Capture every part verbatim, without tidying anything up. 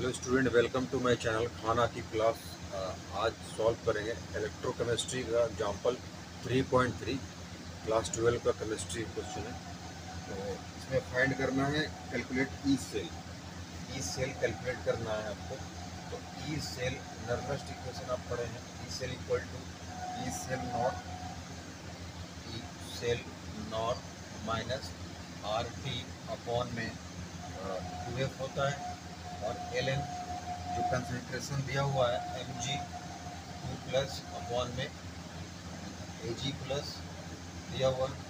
Hello student, welcome to my channel खाना की class. आज सॉल्व करेंगे इलेक्ट्रोकेमिस्ट्री का example three point three, class twelve का केमिस्ट्री क्वेश्चन है। तो इसमें फाइंड करना है calculate E cell. E cell calculate करना है आपको। तो ई सेल नर्वस इक्वेशन आप पढ़े हैं। E cell equal to E cell nought E cell nought minus R T upon में टू एफ होता है, और एल एन जो कंसंट्रेशन दिया हुआ है M G two plus upon में ए जी प्लस दिया हुआ है,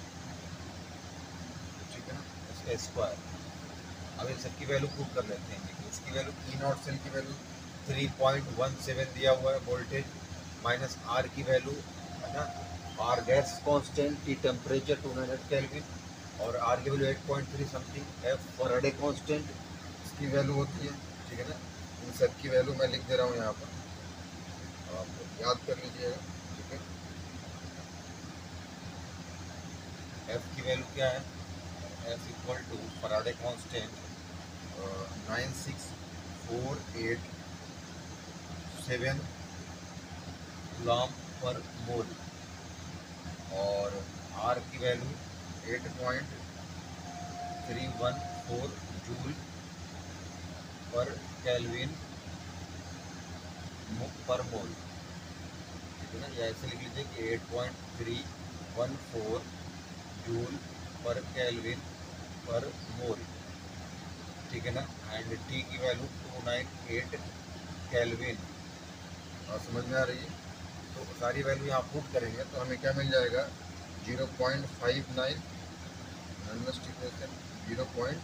ठीक है ना, इसका स्क्वायर। अब इन सबकी वैल्यू प्रूव कर लेते हैं। देखिए इसकी वैल्यू ई नॉट सेल की value three point one seven दिया हुआ है वोल्टेज, माइनस आर की वैल्यू है ना, R gas constant, T temperature two hundred kelvin, और आर की value eight point three something, F Faraday constant इसकी वैल्यू होती है, ठीक है ना। इन सब की वैल्यू मैं लिख दे रहा हूँ यहाँ पर, आप याद कर लीजिएगा, ठीक है। एफ की वैल्यू क्या है, F equal to Faraday constant nine six four eight seven coulomb पर मोल, और आर की value eight point three one four joule पर केल्विन पर मोल, ठीक है ना। या ऐसे लिख लीजिए कि eight point three one four joule पर केल्विन पर मोल, ठीक है ना। एंड टी की value two nine eight kelvin, और समझ में आ रही है। तो सारी वैल्यू यहाँ पुट करेंगे तो हमें क्या मिल जाएगा, zero point five nine zero point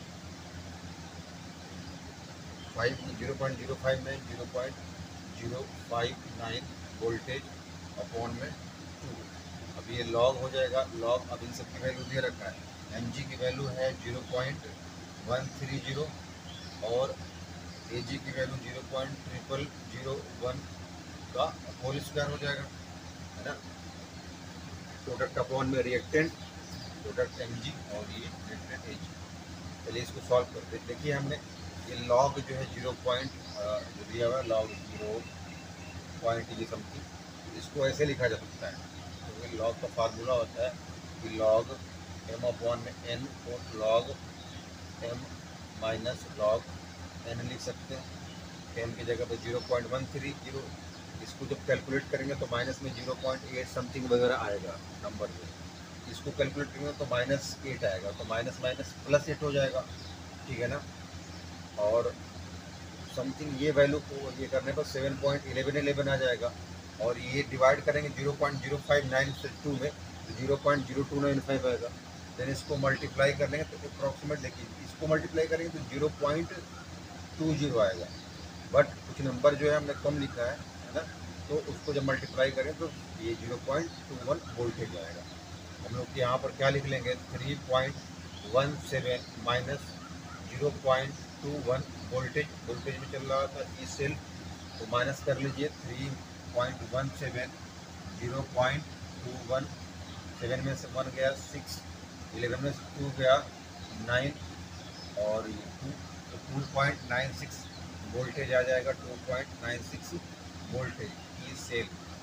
five zero point zero five nine zero point zero five nine voltage upon में टू। अब ये लॉग हो जाएगा, लॉग। अब इन सब की वैल्यू दे रखा है। एम जी की वैल्यू है zero point one three zero, और ए जी की value zero point triple zero one का होल स्क्वायर हो जाएगा, है ना। प्रोडक्ट अपॉन में रिएक्टेंट, प्रोडक्ट एम जी और ये रिएक्टेंट ए जी। चलिए इसको सॉल्व करते हैं। देखिए हमने ये लॉग जो है जीरो पॉइंट जो दिया हुआ है, लॉग जीरो पॉइंट ये समथिंग, इसको ऐसे लिखा जा सकता है। तो ये लॉग का फार्मूला होता है कि लॉग एम अपॉन में एन को log M minus log N लिख सकते हैं। एम की जगह पर zero point one three zero, इसको जब कैलकुलेट करेंगे तो माइनस में जीरो पॉइंट एट समथिंग वगैरह आएगा नंबर में। इसको कैलकुलेट करेंगे तो माइनस एट आएगा, तो माइनस माइनस प्लस एट हो जाएगा, ठीक है ना। और समथिंग ये वैल्यू को ये करने पर सेवन पॉइंट इलेवन इलेवन आ जाएगा, और ये डिवाइड करेंगे zero point zero five nine से टू में, तो zero point zero two nine five आएगा। देन इसको मल्टीप्लाई कर लेंगे तो अप्रॉक्सीमेट, देखिए इसको मल्टीप्लाई करेंगे तो जीरो पॉइंट टू जीरो आएगा, बट कुछ नंबर जो है हमने कम लिखा है है ना, तो उसको जब मल्टीप्लाई करें तो ये zero point two one voltage आएगा। हम लोग यहाँ पर क्या लिख लेंगे, three point one seven minus zero point two one voltage, voltage में चल रहा था ई सेल, तो माइनस कर लीजिए three point one seven, zero point two one, seven में से वन गया सिक्स, इलेवन में से टू गया नाइन, और ये टू, तो two point nine six voltage आ जाएगा, two point nine six voltage E cell,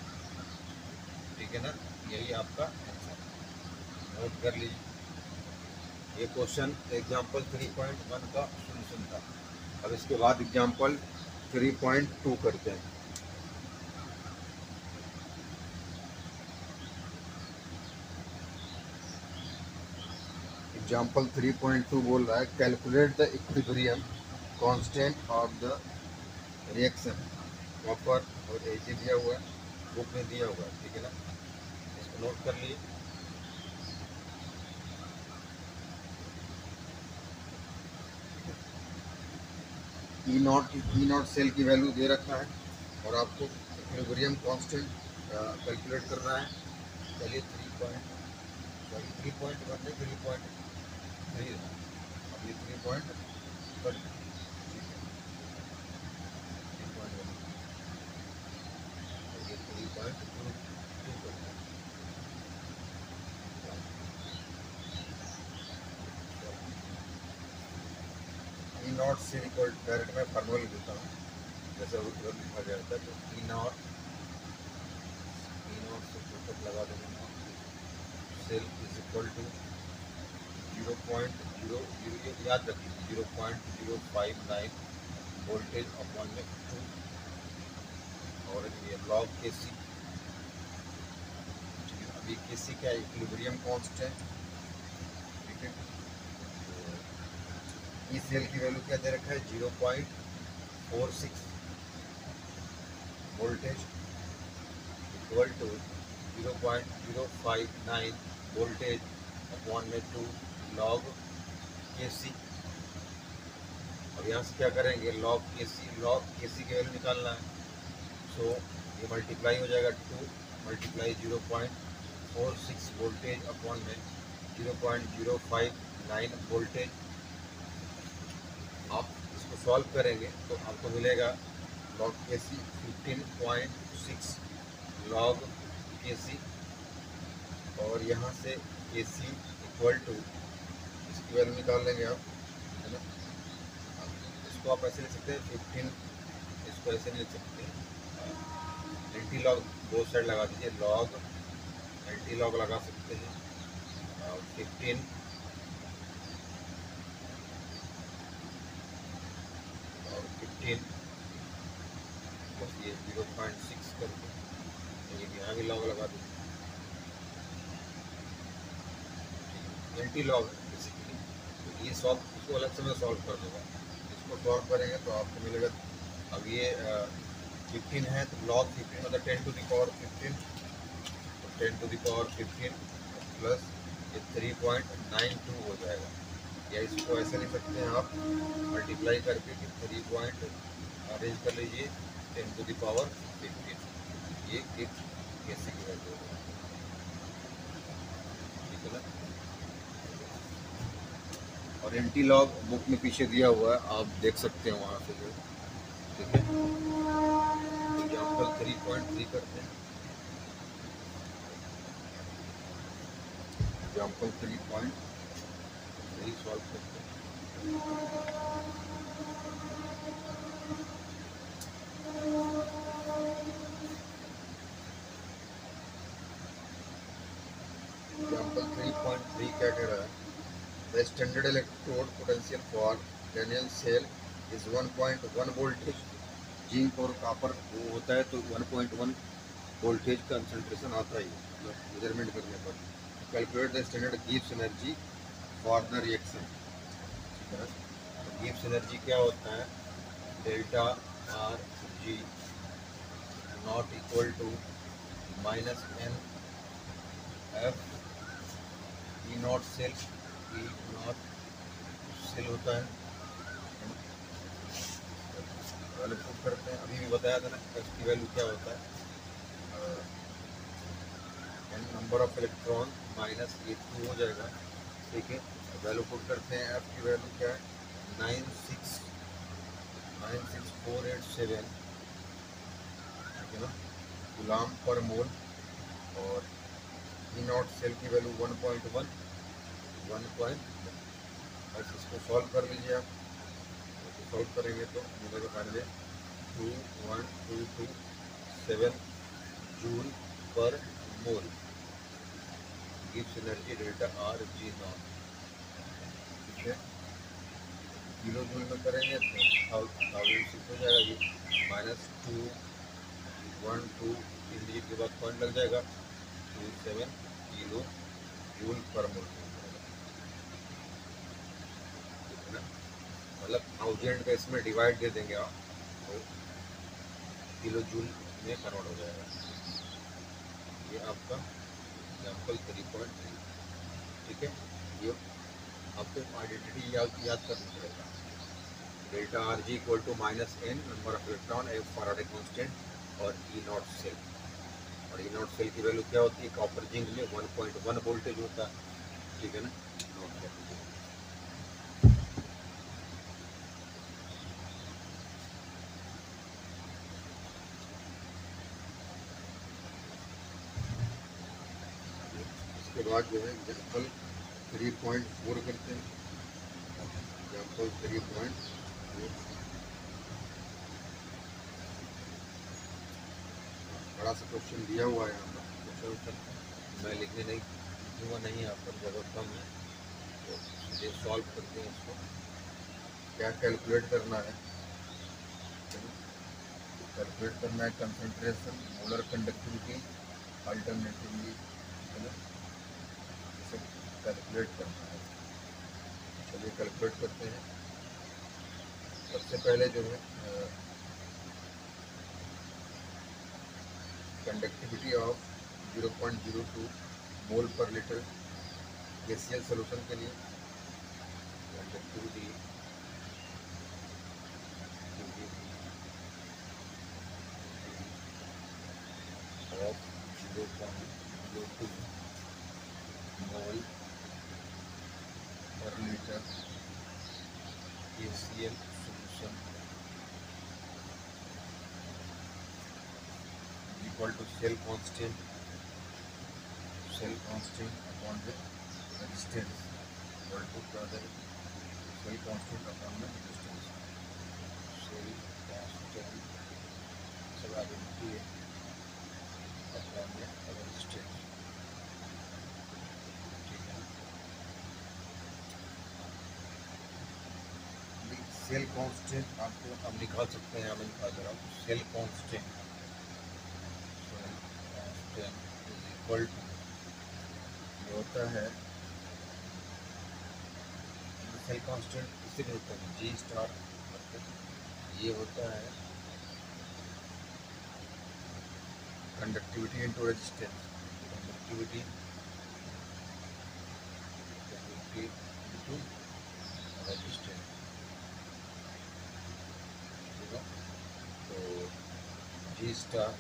ठीक है ना। यही आपका आंसर, नोट कर लीजिए। ये question example three point one का सोल्यूशन था। अब इसके बाद एग्जाम्पल थ्री पॉइंट टू करते हैं। एग्जाम्पल थ्री पॉइंट टू बोल रहा है calculate the equilibrium constant of the reaction, copper और ए जी दिया हुआ है, बुक में दिया हुआ है, ठीक है ना। इसको नोट कर लिए। E naught E not cell की वैल्यू दे रखा है, और आपको इक्विलिब्रियम कांस्टेंट कैलकुलेट करना है। चलिए three point sorry three point one नहीं, थ्री पॉइंट थ्री, अभी three point one, three point one, ये थ्री पॉइंट टू टू करना है। E not cell equal direct में फार्मूला लिख देता हूँ, जैसे उधर लिखा जाता है। तो ई नॉट ई नॉट से फोकस लगा देंगे, naught cell is equal to zero point zero zero ये याद रखिए, zero point zero five nine voltage upon में टू, और ये लॉग के सी। अभी के सी क्या है, इक्विलिब्रियम कांस्टेंट, ठीक है। इस सेल की वैल्यू क्या दे रखा है, zero point four six voltage equal to zero point zero five nine voltage upon में टू लॉग के सी। और यहाँ से क्या करेंगे, लॉग के सी, लॉग के सी की वैल्यू निकालना है। सो ये मल्टीप्लाई हो जाएगा, two multiply zero point four six voltage upon में zero point zero five nine voltage. आप इसको सॉल्व करेंगे तो आपको मिलेगा log K C fifteen point six log K C, और यहाँ से के सी इक्वल टू इसकी वैल्यू निकाल लेंगे आप, है ना। इसको आप ऐसे लिख सकते हैं फिफ्टीन, इसको ऐसे नहीं लिख सकते, एंटी लॉग दो साइड लगा दीजिए, लॉग एंटी लॉग लगा सकते हैं। फिफ्टीन और फिफ्टीन बस ये जीरो पॉइंट सिक्स करके ये यहाँ भी लॉग लगा दीजिए, एंटी लॉग बेसिकली। तो ये सॉल्व, इसको अलग से मैं सॉल्व कर दूँगा। इसको सॉल्व करेंगे तो आपको मिलेगा, अब ये फिफ्टीन है तो लॉग फिफ्टीन मतलब ten to the power fifteen, तो ten to the power fifteen plus ये थ्री पॉइंट नाइन टू हो जाएगा। या इसको ऐसे लिख सकते हैं आप मल्टीप्लाई करके कि थ्री पॉइंट अरेंज कर लीजिए ten to the power fifteen, ये एक कैसे की वैल्यू होगा, ठीक है ना। और एंटी लॉग बुक में पीछे दिया हुआ है, आप देख सकते हैं वहाँ से जो, ठीक है। एग्जाम्पल थ्री पॉइंट थ्री करते हैं, example three point three solve करते हैं। एग्जाम्पल थ्री पॉइंट थ्री क्या कह रहा है, the standard electrode potential for Daniell cell is one point one voltage. Zinc और कापर वो होता है तो one point one voltage concentration आता है मेजरमेंट करने पर। Calculate the standard Gibbs energy for the reaction. Gibbs energy क्या होता है, delta R G naught equal to minus N F E not cell, E not cell होता है, value put करते हैं। अभी भी बताया था ना इसकी वैल्यू क्या होता है, N number of electron minus ये टू हो जाएगा, ठीक है। वैल्यू पुट करते हैं, एफ की वैल्यू क्या है, nine six nine six four eight seven, ठीक है ना, गुलाम पर मोल। और ई नॉट सेल की value one point one one point बस इसको सॉल्व कर लीजिए आप। सॉल्व करेंगे तो मिलेगा finally two one two two seven joule per mole Gibbs energy delta R G naught, ठीक है। किलो जूल में करेंगे तो थाउजेंड सिक्स हो जाएगा, ये माइनस टू वन टू तीन डिजिट के बाद पॉइंट लग जाएगा, to seven kilo joule per मोल, मतलब थाउजेंड का इसमें डिवाइड दे देंगे आप तो किलो जूल में कन्वर्ट हो जाएगा। ये आपका एग्जाम्पल थ्री पॉइंट थ्री, ठीक है। ये आपको आइडेंटिटी याद याद करना पड़ेगा, delta R G equal to minus N number of electron F Faraday constant और ई नॉट सेल। और ई नॉट सेल की वैल्यू क्या होती है, कॉपर जिंक में वन पॉइंट वन वोल्टेज होता है, ठीक है ना, नोट कर लीजिए। उसके बाद जो है एग्जाम्पल थ्री पॉइंट फोर करते हैं, एग्जाम्पल थ्री पॉइंट बड़ा सा क्वेश्चन दिया हुआ है यहाँ पर, क्वेश्चन उत्तर मैं लिखने नहीं लिखूँगा नहीं, यहाँ पर जगह कम है तो चलिए सॉल्व करते हैं इसको। क्या कैलकुलेट करना है, कैलकुलेट करना है कंसंट्रेशन, मोलर कंडक्टिविटी अल्टरनेटिवली, है ना, इसे कैलकुलेट करना है। चलिए कैलकुलेट करते हैं। सबसे पहले जो है conductivity of zero point zero two mole पर लीटर गैसियन सॉल्यूशन के लिए conductivity of zero point zero two mole पर लीटर गैसियन solution equal to cell constant cell constant upon the resistance equal to क्या है, cell constant upon the resistance, cell constant सब identity है अपॉन द रेजिस्टेंस, ठीक है। Cell constant आपको हम निकाल सकते हैं, मैं निकाल रहा हूँ। सेल कांस्टेंट इक्वल टू ये होता है, सेल कांस्टेंट इससे भी होता है जी स्टार, ये होता है conductivity into resistance, conductivity into resistance, ठीक है। तो जी स्टार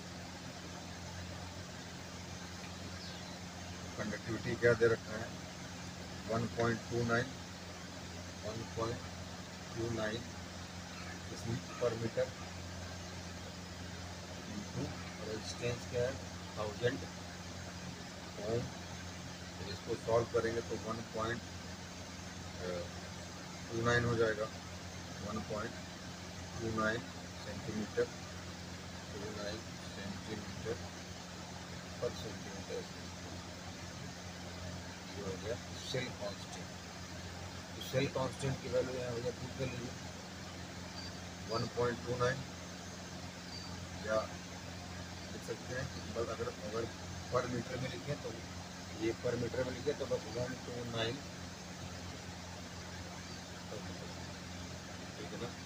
कंडक्टिविटी क्या दे रखा है, one point two nine one point two nine per metre into resistance क्या है थाउजेंड ओम। तो इसको सॉल्व करेंगे तो वन पॉइंट टू नाइन हो जाएगा, one point two nine centimetre two nine centimetre per centimetre, ये हो गया सेल कांस्टेंट। तो सेल कांस्टेंट की वैल्यू यहाँ हो गया, पूछ कर लीजिए वन पॉइंट टू नाइन, या लिख सकते हैं कि बस अगर अगर पर मीटर में लिखें तो ये पर मीटर में लिखे तो बस वन टू नाइन, ठीक है ना।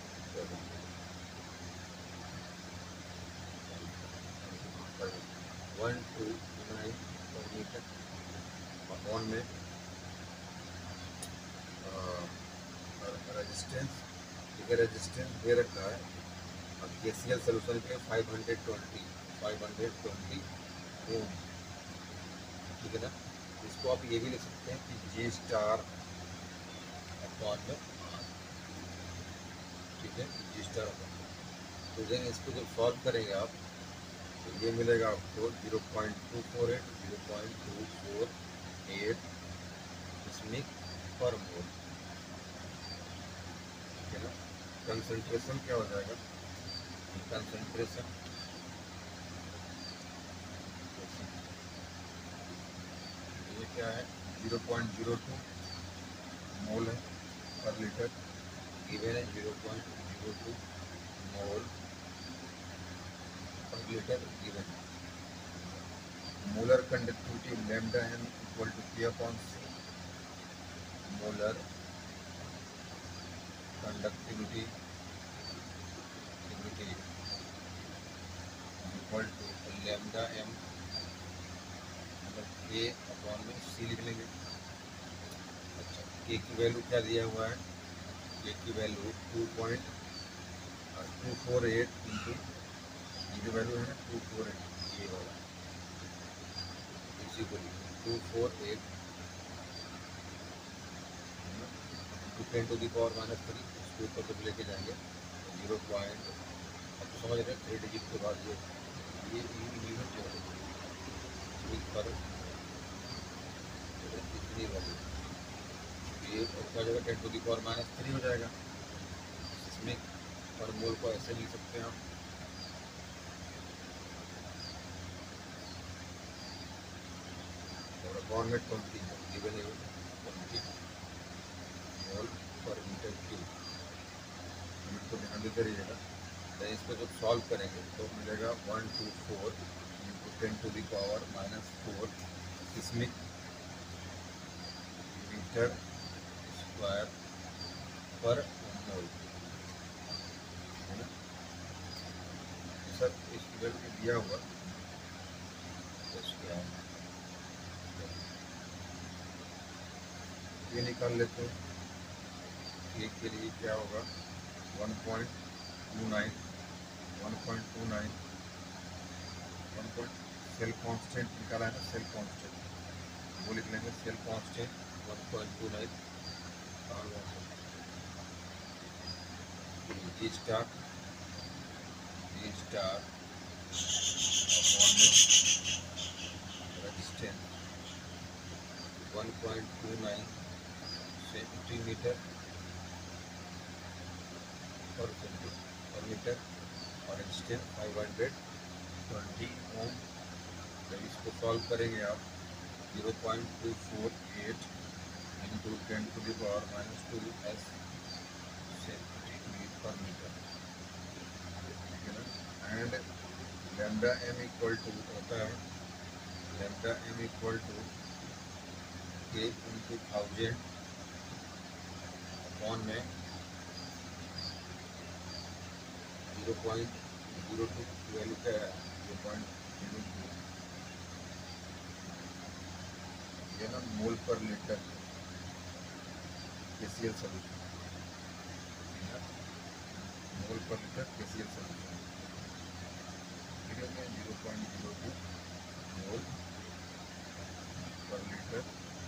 One two nine per metre upon में रेजिस्टेंस, ठीक है, रेजिस्टेंस दे रखा है अब गैसियन सॉल्यूशन के five hundred twenty five hundred twenty ohm, ठीक है ना। इसको आप ये भी लिख सकते हैं कि जी स्टार अपॉन में, ठीक है, जी स्टार अपॉन। तो देन इसको जब सॉल्व करेंगे आप तो ये मिलेगा आपको zero point two four eight zero point two four eight इसमें पर मोल, ठीक है ना। कंसंट्रेशन क्या हो जाएगा, कंसंट्रेशन ये क्या है zero point zero two mole है पर लीटर, गिवन है zero point zero two mole पर litre given. Molar conductivity lambda M equal to P upon C, molar conductivity equal to lambda M मतलब K upon में सी लिख लेंगे। अच्छा, के की वैल्यू क्या दिया हुआ है, के की value two point two four eight into ये जो वैल्यू है ना टू फोर एट, ये वाला इसी को two four eight two ten to the power minus three, उसके ऊपर जब लेके जाएंगे जीरो पॉइंट, अब तो समझ रहे हैं थ्री डिजिट के बाद ये ये यूनिट जो है पर इतनी वैल्यू ये उसका जगह ten to the power minus three हो जाएगा, सिस्मिक पर मोल को ऐसे लिख सकते हैं आप, और अपॉन में ट्वेंटी गिवन है twenty mole per metre cube. Limit को ध्यान देते रहिएगा। तो इसको जब सॉल्व करेंगे तो मिलेगा one two four into ten to the power minus four सिस्मिक मीटर स्क्वायर पर मोल, है ना। सर इस फिगर में दिया हुआ क्या ये निकाल लेते हैं। एक के लिए क्या होगा one point two nine one point two nine one point cell constant निकाला है ना, सेल कांस्टेंट वो लिख लेंगे, cell constant one point two nine और G star G star upon में resistance one point two nine centimetre per per metre और resistance five hundred twenty ohm. जब इसको सॉल्व करेंगे आप zero point two four eight into ten to the power minus two S centimetre per metre, ठीक है ना। And lambda M equal to होता है lambda M equal to K into thousand upon में zero point zero two value क्या है zero point zero to ये ना मोल पर लीटर केसीएल सोल्यूशन, मोल पर लीटर केसीएल सोल्यूशन, ठीक है। Zero point zero two mole पर लीटर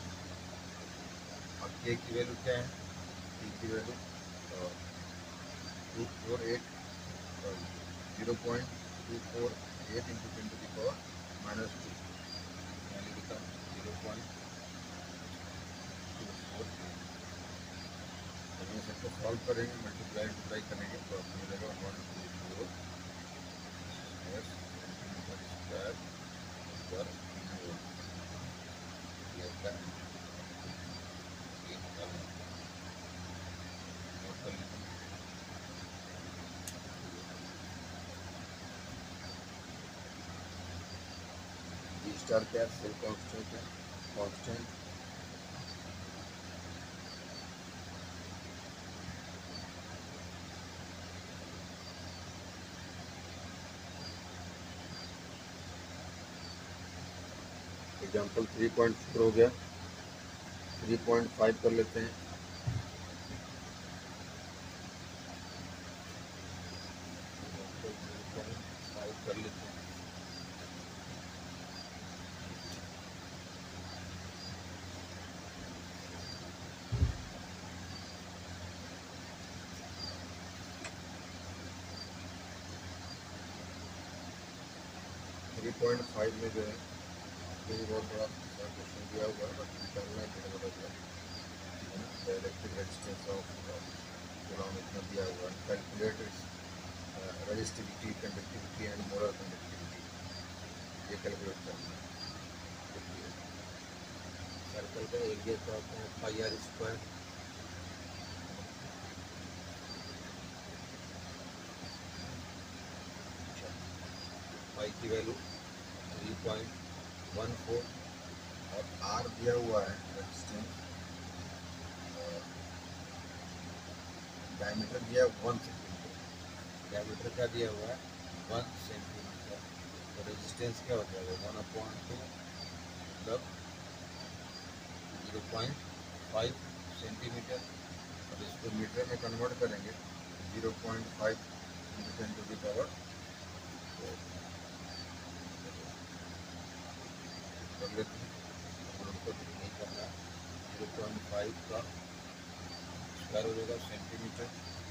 और के की वैल्यू क्या है, के की value two four eight zero point two four eight into ten to the power minus two यानी कि zero point two four eight. जब ये सबको सॉल्व करेंगे मल्टीप्लाई मल्टीप्लाई करेंगे तो आपको मिलेगा one two four centimetre square पर मोल। स्टार क्या सेल कांस्टेंट है, constant example three point four हो गया, थ्री पॉइंट फाइव कर लेते हैं। फाइव कर लेते हैं थ्री पॉइंट फाइव में जो है ये बहुत बड़ा क्वेश्चन दिया हुआ है, बट निकालना है थोड़ा बड़ा जो है इलेक्ट्रिक रेजिस्टेंस ऑफ कूलम्ब इतना दिया हुआ है। Calculate resistivity conductivity and molar conductivity, ये कैलकुलेट करना है। सर्कल का एरिया तो आपको पाई आर स्क्वायर पाई की value three point one four और आर दिया हुआ है रेजिस्टेंस, डायमीटर दिया है वन सेंटीमीटर, डायमीटर क्या दिया हुआ है वन सेंटीमीटर, तो रेजिस्टेंस क्या हो जाएगा वन अपॉइंट टू मतलब जीरो पॉइंट फाइव सेंटीमीटर। और इसको मीटर में कन्वर्ट करेंगे zero point five into ten to the power कर लेते हैं। उनको नहीं करना है, जीरो पॉइंट फाइव का स्क्वायर हो जाएगा सेंटीमीटर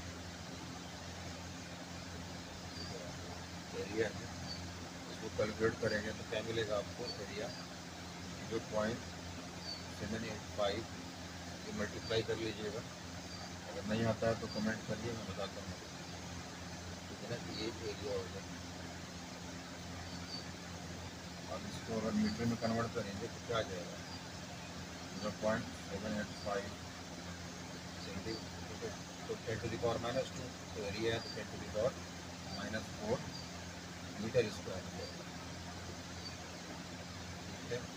एरिया है। इसको कैलकुलेट करेंगे तो क्या मिलेगा आपको area zero point seven eight five ये मल्टीप्लाई कर लीजिएगा अगर नहीं आता है तो कमेंट करिए, मैं बताता हूँ। ठीक है ना, ये एरिया हो गया। अब इसको अगर मीटर में कन्वर्ट करेंगे तो क्या आ जाएगा, zero point seven eight five centimetre. तो ten to the power minus two, तो एरिया है तो ten to the power minus four metre square हो जाएगा। ठीक है,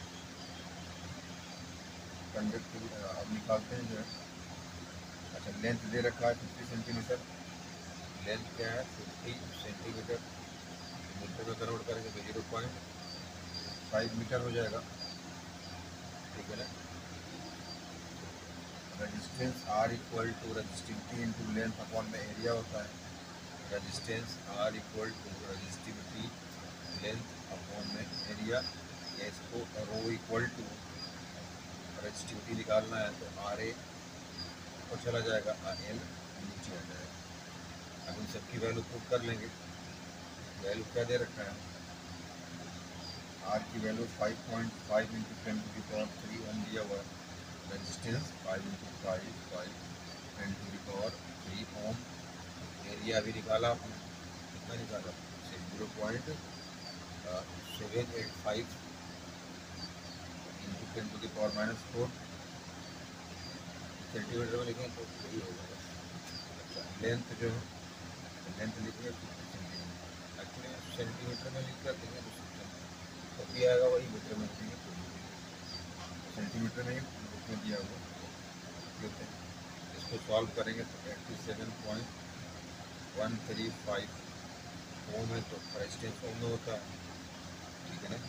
कंडक्टिव अब निकालते हैं जो है। अच्छा, लेंथ दे रखा है फिफ्टी सेंटीमीटर, लेंथ क्या है फिफ्टी सेंटीमीटर, मीटर में कन्वर्ट करेंगे तो जीरो पॉइंट फाइव मीटर हो जाएगा। ठीक है ना, resistance R equal to resistivity into length upon में एरिया होता है। Resistance R equal to resistivity length upon में एरिया, या इसको रो इक्वल टू रेजिस्टिविटी निकालना है तो आर ए ऊपर चला जाएगा, आर एल नीचे आ जाएगा। अब इन सबकी वैल्यू पुट कर लेंगे। वैल्यू क्या दे रखा है, आर की value five point five into ten to the power three ohm दिया हुआ है। Resistance five into five five ten to the power three ohm. Area भी निकाला आपने, कितना निकाला, zero point seven eight five into ten to the power minus four. Centimetre में लिखें तो यही होगा। अच्छा, लेंथ जो है, लेंथ लिखिए फिफ्टी सेंटीमीटर, एक्चुअली सेंटीमीटर में लिख कर देंगे तो भी आएगा, वही मीटर में लिखेंगे तो सेंटीमीटर में ही उसमें दिया हुआ। ठीक है, इसको सॉल्व करेंगे तो eighty seven point one three five ohm है, तो रेजिस्टेंस ओम में होता है। ठीक है ना,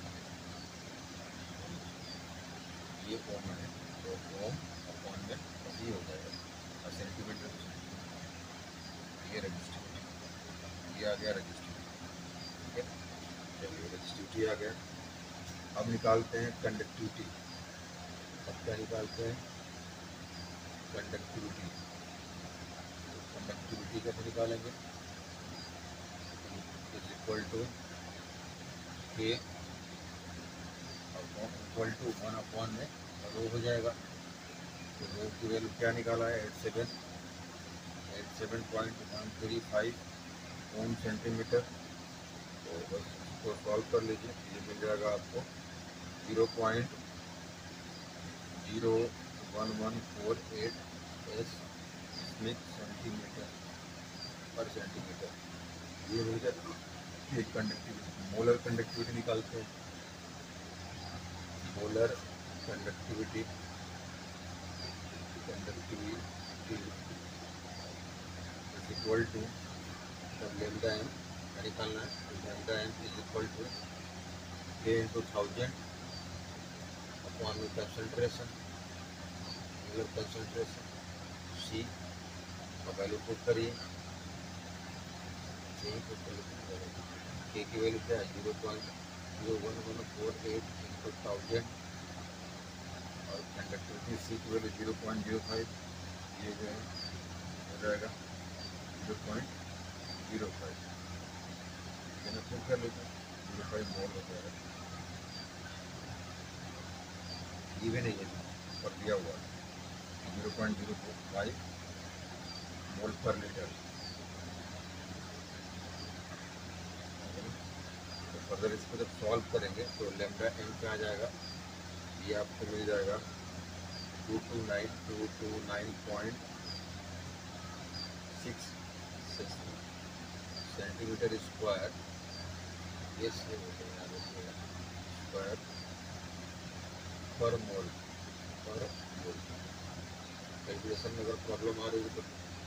ये ओम है तो ओम अपॉन में ये हो जाएगा, और सेंटीमीटर ये रजिस्टिविटी, ये आ गया रजिस्टिविटी। ठीक है, चलिए रजिस्टिविटी आ गया। अब निकालते हैं कंडक्टिविटी। अब क्या निकालते हैं, कंडक्टिविटी। कंडक्टिविटी कैसे निकालेंगे, is equal to K equal to one upon में रो हो जाएगा। तो रो की वैल्यू क्या निकाला है, eight seven eight seven point one three five ohm centimetre. तो बस इसको सॉल्व कर लीजिए, ये मिल जाएगा आपको zero point zero one one four eight S Smith centimetre per centimetre. ये मिल जाएगा एक कंडक्टिविटी। मोलर कंडक्टिविटी निकालते हैं। Molar conductivity conductivity is equal to, तब लेमडा एम निकालना है, तो lambda M is equal to K into thousand upon में कंसनट्रेशन, मोलर कंसनट्रेशन सी का वैल्यू पुट करिए। के की वैल्यू क्या है, zero point zero one one four eight into thousand, और कंडक्टिविटी सी की value zero point zero five, ये जो है हो जाएगा जीरो पॉइंट जीरो फाइव। मैंने पुट कर लेते हैं, जीरो फाइव मोल हो जाएगा। ये भी नहीं है पर दिया हुआ है zero point zero five mole पर लीटर। तो फर्दर इसको जब सॉल्व करेंगे तो लेमडा एम क्या आ जाएगा, ये आपको मिल जाएगा two two nine two two nine point six centimetre square, ये स्क्वायर पर मोल पर मोल। कैलकुलेशन में अगर प्रॉब्लम आ रही है तो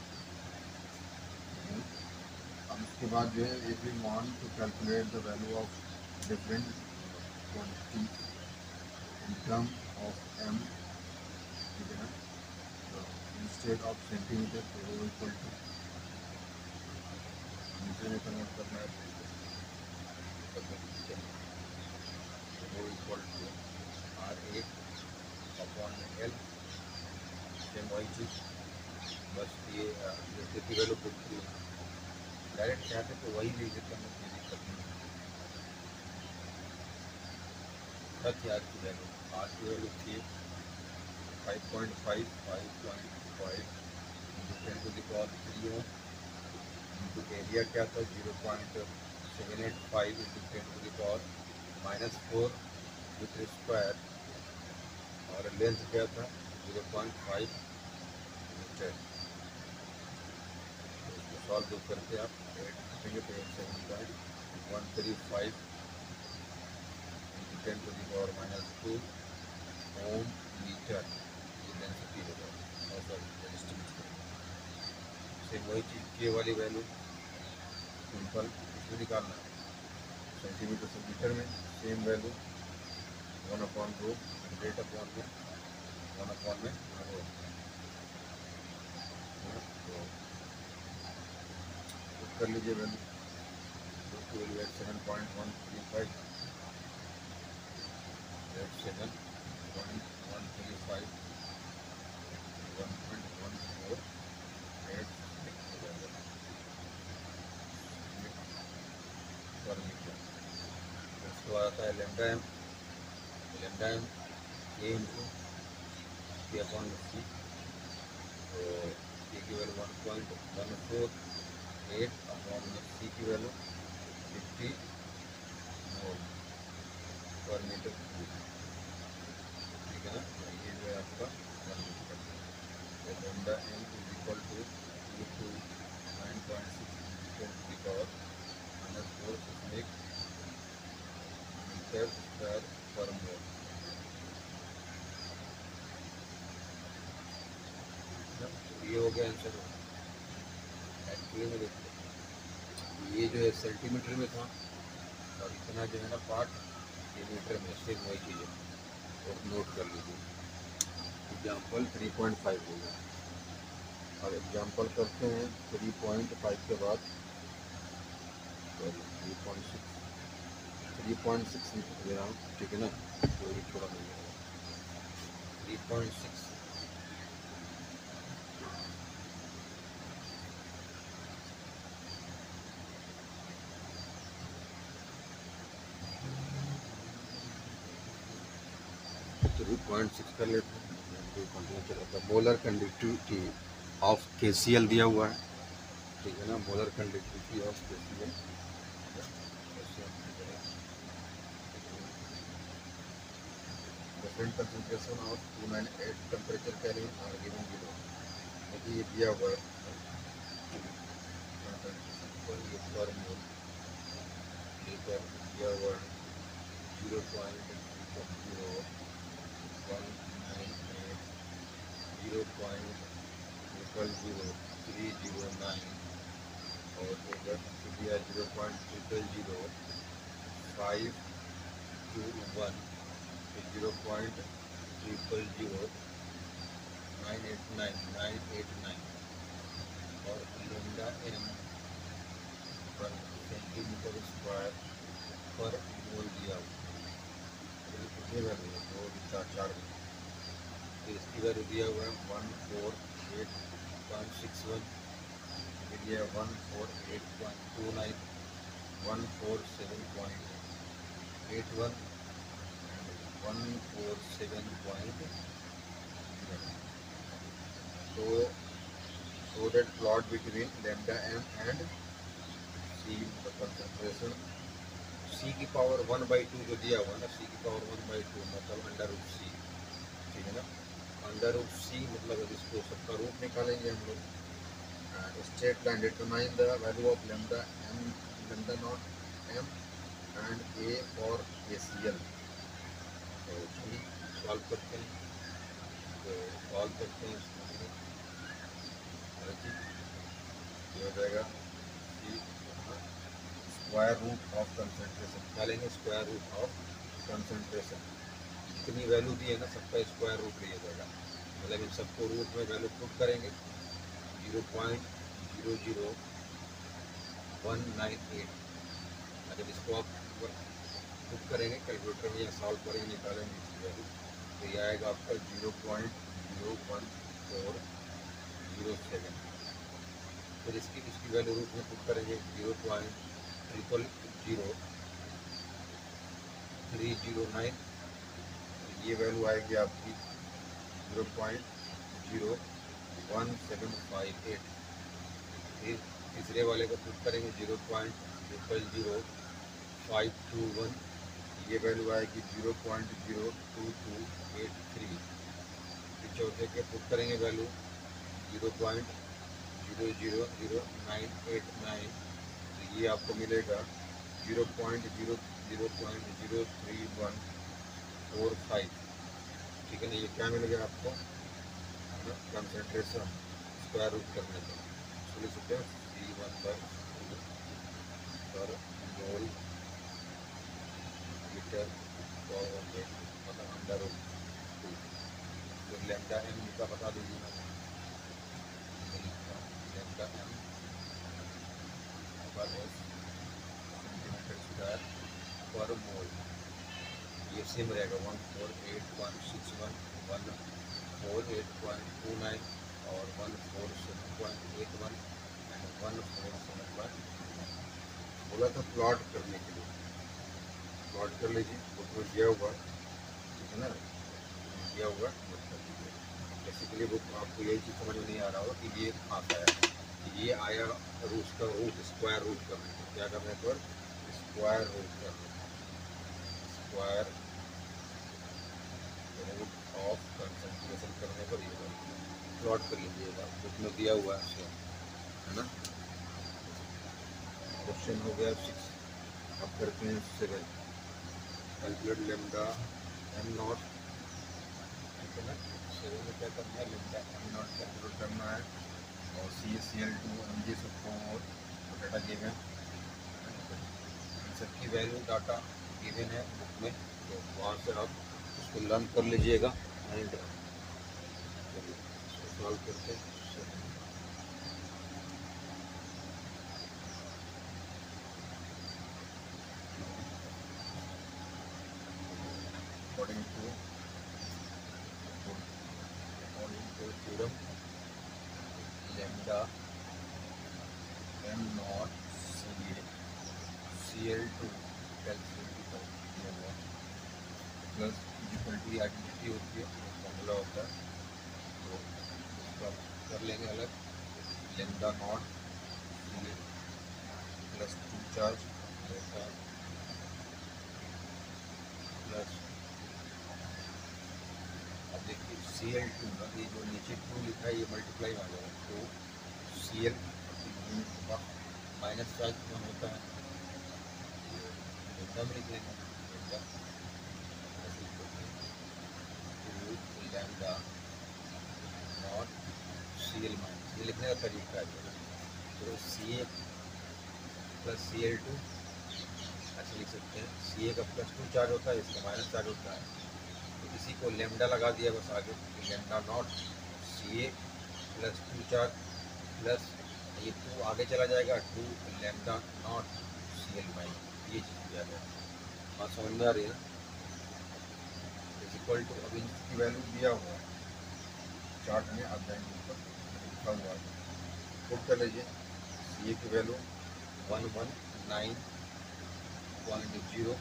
अब इसके बाद जो है, if we want to calculate the value of different quantity in term of M, ठीक है ना, तो इंस्टेड ऑफ सेंटीमीटर तो रो इक्वल टू मीटर में कन्वर्ट करना है, rho equal to R A upon L, same वही चीज़, बस ये जैसे की वैल्यू पुट की डायरेक्ट चाहते तो वही ले लेते हैं, कोई दिक्कत नहीं। सच आर की वैल्यू, आर की वैल्यू थी five point five five point five into ten to the power three ohm into area क्या था zero point seven eight five into ten to the power minus four metre square और length क्या था zero point five metre. इसको solve करके आप एट करेंगे तो eight seven point one three five into ten to the power minus to ohm metre ये डेंसिटी होगा और सॉरी एस्टिमेट करेंगे। सेम वही चीज़ के वाली वैल्यू सिंपल इसमें निकालना है सेंटीमीटर से मीटर में same value one upon rho rate upon में वन अपॉन में रो तो कर लीजिए value two eight seven point one three five eight seven point one three five one point one four eight per metre. उसको आता है lambda M lambda M A into C upon C तो A की value one point one four eight upon C की value fifty मोल per metre cube ठीक है ना। तो ये जो है आपका वन मीटर तो lambda M is equal to two two nine point six ten to the power minus four six metre square पर मोल। ये हो गया आंसर। एक्चुअली में देखिए ये जो है सेंटीमीटर में था और इतना जो है ना पार्ट ये मीटर में सेम वही चीज़ है और नोट कर लीजिए। एग्जाम्पल थ्री पॉइंट फाइव हो गया। अब एग्जाम्पल करते हैं थ्री पॉइंट फाइव के बाद three point six three point six ले रहा हूँ ठीक है ना तो ये थोड़ा नहीं है three point six three point six कर लेते हैं। Molar conductivity of K C L दिया हुआ है ठीक है ना। Molar conductivity of K C L different concentration of two nine eight temperature carrying are given below. मुझे ये दिया हुआ है पर मोल लीटर दिया हुआ है zero point zero one nine eight zero point triple zero three zero nine और इधर दिया zero point triple zero five two one zero point triple zero nine eight nine nine eight nine और lambda M per centimetre square पर mole दिया हुआ कितनी value है दो चार चार तो इसकी वैल्यू दिया हुआ है one four eight point six one दिया है one four eight point two nine one four seven point eight one one four seven point तो so that plot between lambda m and c the concentration c की power one by two जो दिया हुआ ना c की power one by two मतलब under root C ठीक है ना। अंडर रूट सी मतलब इसको सबका रूट निकालेंगे हम लोग। Straight line determine the value of lambda M lambda naught M and A for A C L. तो चलिए सॉल्व करते हैं तो सॉल्व करते हैं इसको ये हो जाएगा स्क्वायर रूट ऑफ कंसंट्रेशन क्या लेंगे स्क्वायर रूट ऑफ कंसंट्रेशन जितनी वैल्यू दी है ना सबका स्क्वायर रूट लिया जाएगा मतलब इन सबको रूट में वैल्यू पुट करेंगे zero point zero zero one nine eight अगर इसको आप पुट करेंगे कैलकुलेटर में या सॉल्व करेंगे निकालेंगे इसकी वैल्यू तो ये आएगा आपका zero point zero one four zero seven फिर इसकी इसकी वैल्यू रूट में पुट करेंगे zero point triple zero three zero nine ये वैल्यू आएगी आपकी zero point zero one seven five eight. फिर तीसरे वाले को पुट करेंगे zero point triple zero five two one, ये वैल्यू आएगी zero point zero two two eight three. फिर चौथे के पुट करेंगे value zero point zero zero zero nine eight nine, तो ये आपको मिलेगा zero point zero zero point zero three one four five. ठीक है ना, ये क्या मिलेगा आपको कंसंट्रेशन स्क्वायर रूट करने पर। इसको लिख सकते हैं सी one by per mole litre per hundred मतलब अंडर रूट टू। तो लेमडा एम का बता दीजिए मैं, लेमडा एम सेंटीमीटर स्क्वायर पर मोल, ये सेम रहेगा one four eight one six one one four eight point two nine और one four seven point eight one and one four seven point. बोला था प्लॉट करने के लिए, प्लॉट कर लीजिए, बुक में दिया हुआ, ठीक है ना, दिया हुआ नोट कर लीजिए। बेसिकली बुक आपको यही चीज़ समझ में नहीं आ रहा होगा कि ये आता है, ये आया रूट का रूट स्क्वायर रूट करने को, क्या करने पर स्क्वायर रूट करने, स्क्वायर रूट ऑफ कंसंट्रेशन करने पर ये प्लॉट कर लीजिएगा, बुक में दिया हुआ है, है ना। क्वेश्चन हो गया सिक्स। अब करते हैं seven. Calculate lambda M naught, ठीक है ना। सेवन में क्या करना है, लेमडा एम नॉट कैलकुलेट करना है और C C L two M G four data given, answer की वैल्यू डाटा गिवन है बुक में, तो वहाँ से आप उसको लर्न कर लीजिएगा एंड सॉल्व करते हैं। According to according to theorem, lambda m naught C L two calculate plus equal to identity होती है, फॉर्मूला होता है, तो उसका कर लेंगे अलग। lambda naught plus two charge plus, अब देखिए सी एल टू का ये जो नीचे टू लिखा है ये मल्टीप्लाई आ जाएगा, तो सी एल का माइनस चार्ज कौन होता है, एकदम लिख लेंगे lambda naught C L minus, ये लिखने का तरीका है, तो C A plus C L two ऐसे लिख सकते हैं, सी ए का प्लस टू चार्ज होता है, इसका माइनस चार्ज होता है, तो इसी को लेमडा लगा दिया बस आगे, lambda naught C A plus two charge plus ये टू आगे चला जाएगा two lambda naught C L minus, ये चीज़ किया गया। बात समझ में आ रही है ना। इक्वल टू, अभी इसकी वैल्यू दिया हुआ है चार्ट में, आप जाएंगे ऊपर लिखा हुआ है, पुट कर लीजिए सी ए की value one one nine point zero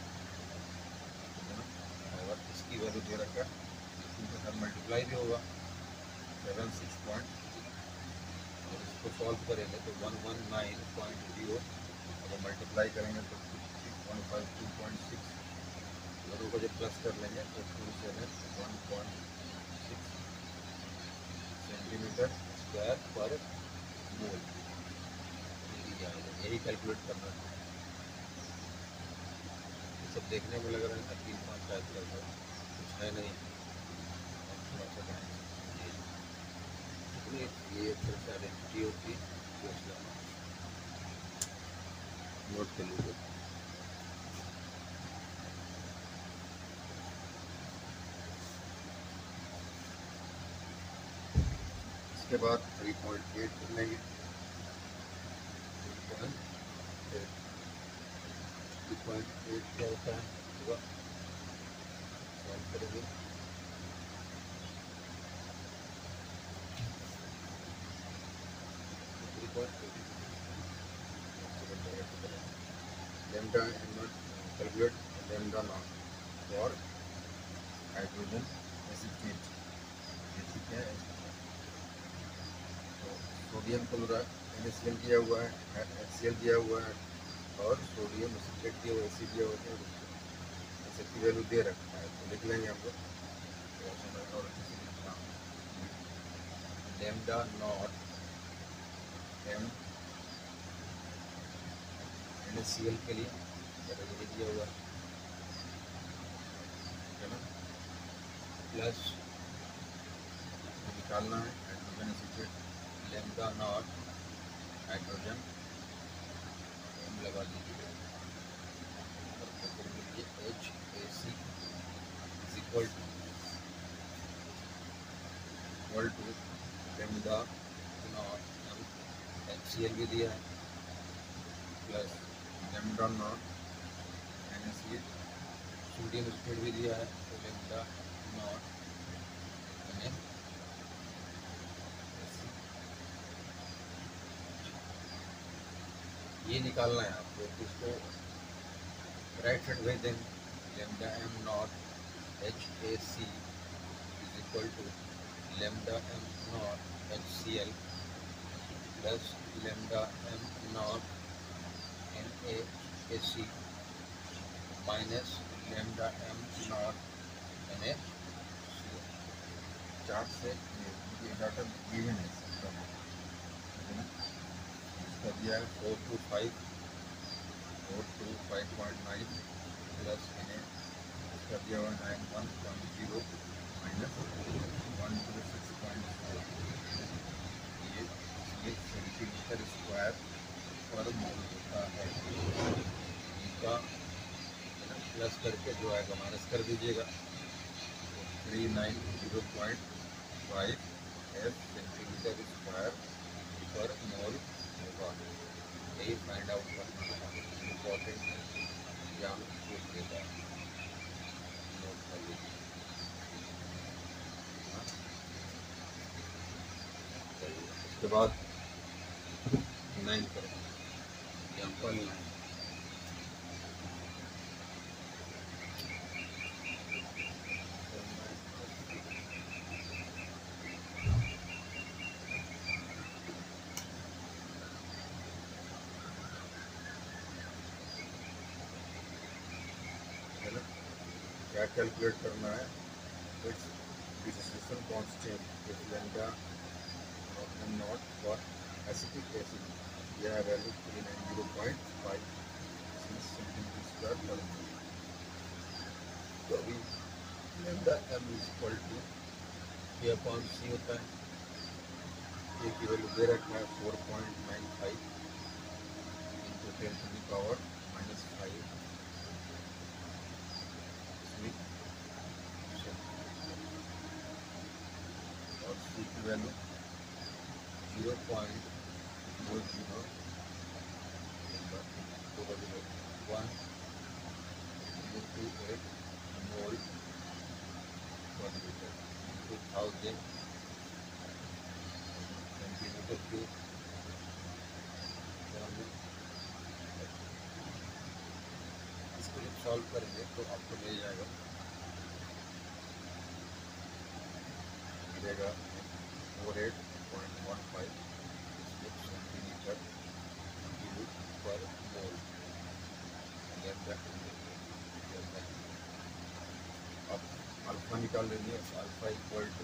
और इसकी वैल्यू दे रखा है, इसके साथ मल्टीप्लाई भी होगा सेवन सिक्स पॉइंट, और इसको सॉल्व करेंगे तो one one nine point zero, अगर मल्टीप्लाई करेंगे तो one five two point six, दोनों को जब प्लस कर लेंगे तो two seven one point six centimetre square पर मोल, यही कैलकुलेट करना है। ये सब देखने में लग रहा है तीन पाँच टाइप का कुछ है नहीं, थोड़ा सा ये ये आइडेंटिटी होती है, नोट कर लीजिए। इसके बाद थ्री पॉइंट एट कर लेंगे, थ्री पॉइंट एट क्या होता है होगा सॉल्व करेंगे, three point eight lambda naught calculate lambda naught for hydrogen acetate, जैसे क्या है sodium chloride N A C L दिया हुआ है, एच सी एल दिया हुआ है और सोडियम एसिटेट दिया हुआ है, एसिड दिया हुआ है, ऐसे की वैल्यू दे रखा है तो लिख लेंगे हम लोग। और अच्छे से लिखना lambda naught M N A C L के लिए ये दिया हुआ है ना, प्लस निकालना है hydrogen acetate lambda naught hydrogen M लगा दीजिए और फिर लिखिए H A C is equal to equal to lambda naught M H C L भी दिया है plus lambda naught N A C L sodium acetate भी दिया है तो लैम्डा नॉट एन ए ये निकालना है आपको, इसको राइट साइड भेज देंगे lambda M naught H A C is equal to lambda M naught H C L plus lambda M naught N A A C minus lambda M naught N A C L. Chart से ये data given है इसका दिया है four two five four two five point nine plus N A इसका दिया हुआ nine one point zero minus one two six point four ये ये सेंटीमीटर स्क्वायर पर मोल होता है। इनका प्लस करके जो आएगा माइनस कर दीजिएगा तो three nine zero point five F centimetre square पर मोल होगा। यही फाइंड आउट करना है, इम्पोर्टेंट एग्जाम पूछ लेता है, नोट कर लीजिए। उसके बाद नाइन करें एग्जाम्पल नाइन क्या कैलकुलेट करना है, it's dissociation constant if lambda naught for acetic acid यह value three nine zero point five six centimetre square पर मोल। तो अभी lambda M is equal to A upon C होता है, ए की वैल्यू दे रखा है four point nine five into ten to the power minus five और सी की वैल्यू जीरो पॉइंट दो जीरो दो zero one zero two eight mole पर litre two thousand centimetre cube. इसको जब सॉल्व करेंगे तो आपको मिल जाएगा मिलेगा four eight point one five centimetre cube पर मोल। अब अल्फा निकाल लेंगे, alpha equal to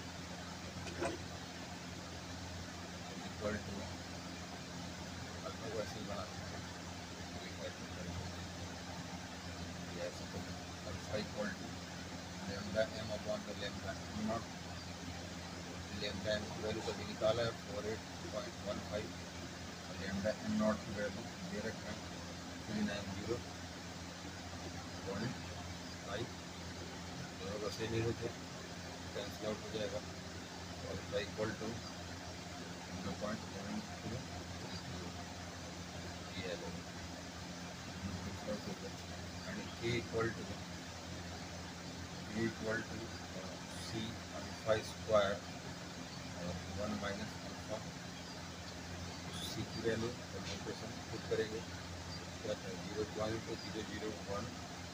equal to alpha को ऐसे ही बना सकते हैं, alpha equal to lambda M upon the lambda M naught. Lambda M की वैल्यू कभी निकाला है four eight point one five और लैम्डा एम नॉट की वैल्यू दे रखा है three nine zero point five. दोनों का सेम ही होते कैंसिल आउट हो जाएगा तो alpha equal to zero point point two ये है and K equal to K equal to C alpha square और वन माइनस अल्फा। सी की वैल्यू कंसंट्रेशन पुट करेंगे क्या था zero point zero zero one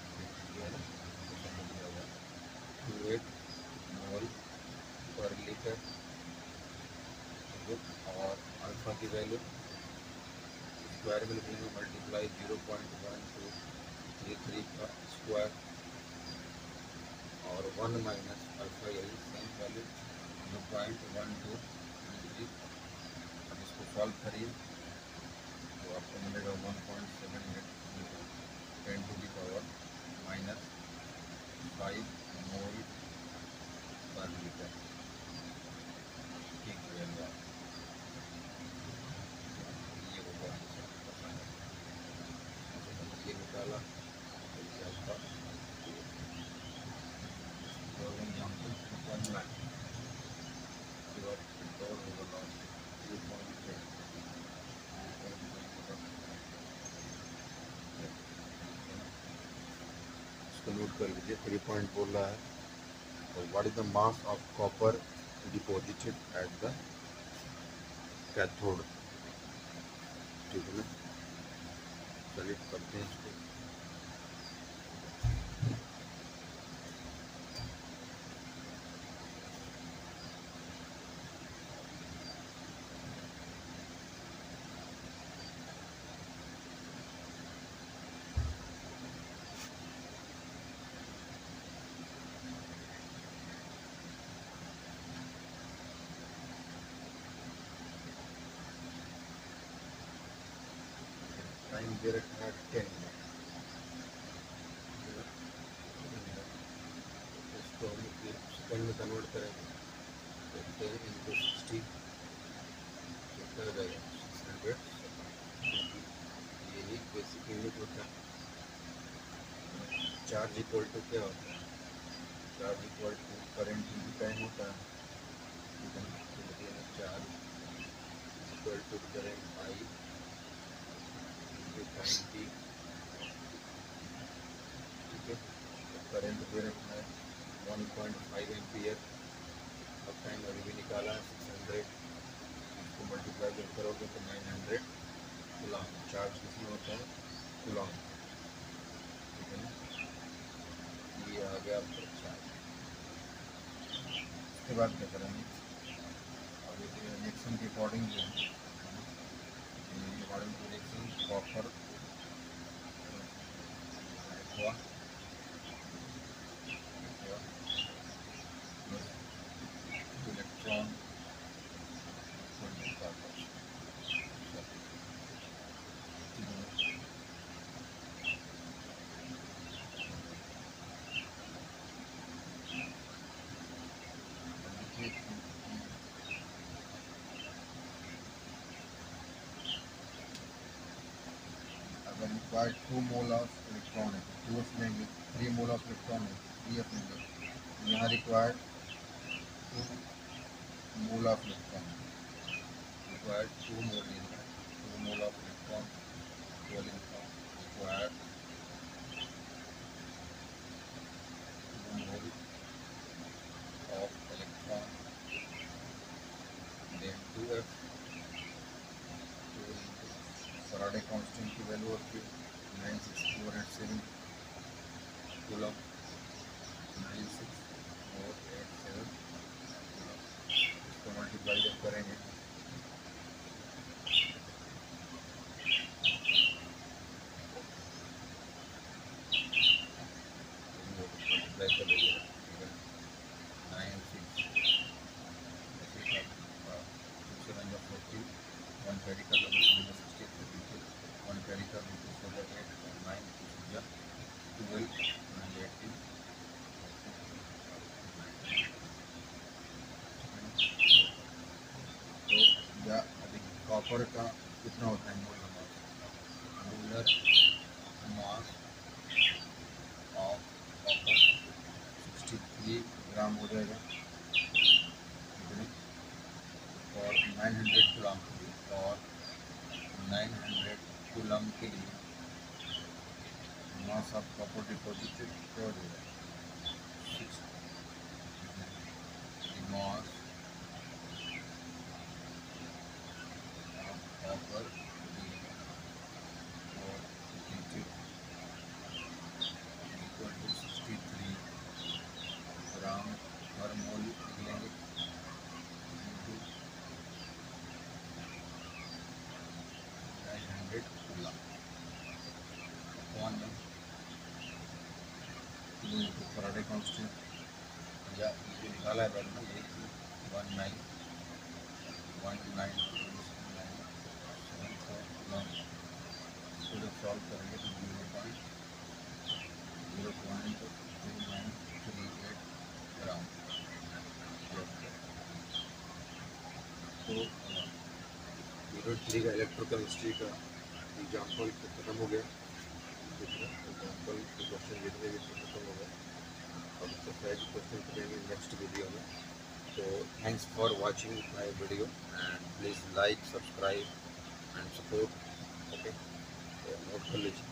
two eight mole पर litre और alpha की वैल्यू स्क्वायर में लिखेंगे multiply zero point one two three three का स्क्वायर और वन माइनस अल्फा यही same value zero point one two three three. अब इसको सॉल्व करिए तो आपको मिलेगा one point seven eight ten to the power minus five mole पर लीटर। ठीक है, ये होगा ये निकाला तो ये आपका वन लाख इसको नोट कर लीजिए। थ्री पॉइंट बोल रहा है तो what is the mass of copper deposited at the cathode. ठीक है ना, चलिए करते हैं इसको। टाइम दे रखा है टेन मिनट। इसको हम सेकंड में कन्वर्ट करेंगे तो टेन इंटू सिक्सटी कितना हो जाएगा सिक्स हंड्रेड। यही बेसिक यूनिट होता है। चार्ज इक्वल टू क्या होता है, charge equal to current into time होता है। Charge equal to current I into time T. ठीक है, करंट दे रखा है वन पॉइंट फाइव एम्पियर। अब टाइम अभी भी निकाला है सिक्स हंड्रेड। इसको मल्टीप्लाई जब करोगे तो नाइन हंड्रेड कूलम। चार्ज किसमें होता है, कूलम। ठीक है ना, ये आ गया आपका चार्ज। उसके बाद क्या करेंगे, अब रिएक्शन के अकॉर्डिंग जो है अकॉर्डिंग टू रिएक्शन कॉपर हुआ इलेक्ट्रॉन अगर required two mole of electron है तो टू एफ लेंगे। थ्री मोल ऑफ इलेक्ट्रॉन है थ्री एफ लेंगे। यहाँ required two mole of electron required two mole लेना है। Two mole of electron twelve electron required two mole of electron then two F Faraday constant की value होती है nine six four eight seven coulomb. Nine six four eight seven coulomb. इसको multiply जब करेंगे multiply कर लीजिए nine six seven forty one carry कर लो सिक्सटी थ्री वन कैरी कर लो four eight nine twelve nine eighteen. तो या अभी कॉपर का कितना होता है molar mass, molar mass of copper sixty three gram हो जाएगा। और नाइन हंड्रेड कूलम के लिए और नाइन हंड्रेड कूलम के लिए मास ऑफ कॉपर डिपॉजिटेड क्या हो जाएगा six mass of copper equal to sixty three gram पर मोल निकलेंगे। कांस्टेंट या ये जो निकाला है वैल्यू ना यही थी one nine one nine nine seven four one. इसको जब सॉल्व करेंगे तो zero point zero point two nine three eight gram. तो यूनिट थ्री का इलेक्ट्रोकेमिस्ट्री का एग्जाम्पल खत्म हो गया। एग्जाम्पल के क्वेश्चन लिखने भी खत्म हो गया। अब इससे पहले क्वेश्चन करेंगे नेक्स्ट वीडियो में। तो thanks for watching my video and please like subscribe and support. Okay, तो नोट कर लीजिए।